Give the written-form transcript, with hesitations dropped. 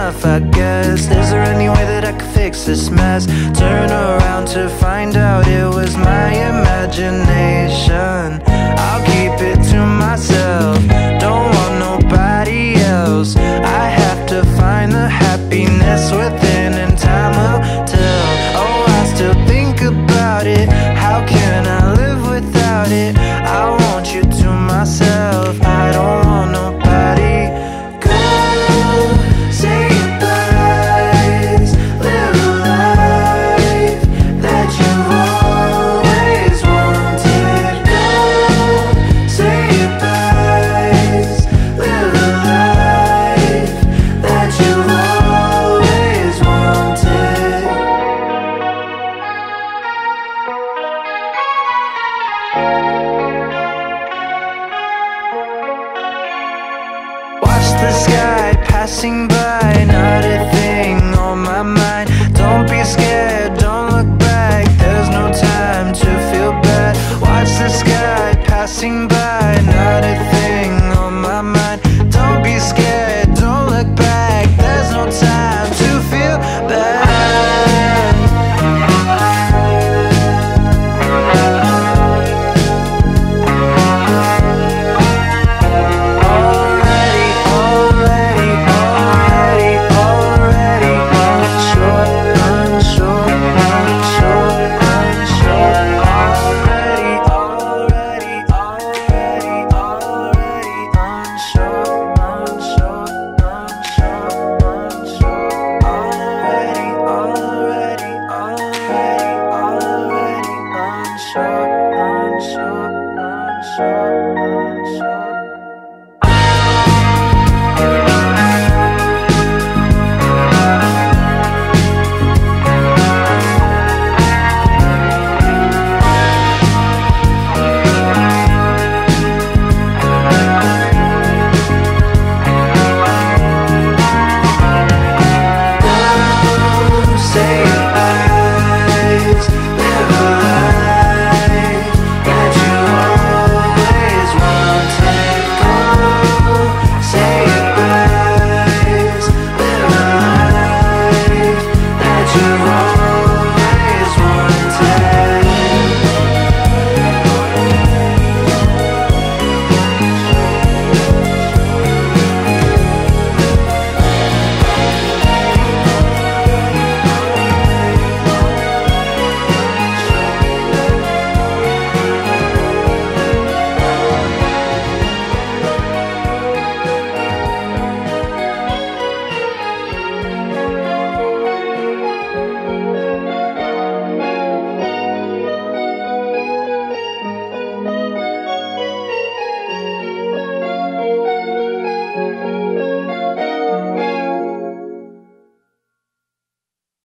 enough, I guess. Is there any way that I could fix this mess? Turn around to find out it was my imagination. I'll keep it to myself, don't want nobody else. I have to find the happiness within, and time will tell. Oh, I still think about it, how can I live without it? I want you to myself, I don't want nobody. Go, say goodbyes, live a life that you've always wanted. Go, say goodbyes, live a life that you've always wanted. Watch the sky passing by,